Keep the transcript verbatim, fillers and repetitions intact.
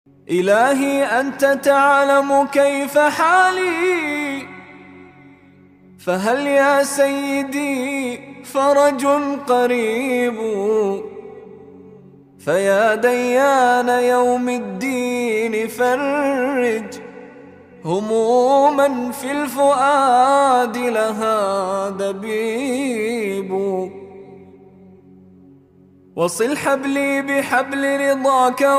إلهي أنت تعلم كيف حالي، فهل يا سيدي فرج قريب؟ فيا ديان يوم الدين فرج هموما في الفؤاد لها دبيب. وصل حبلي بحبل رضاك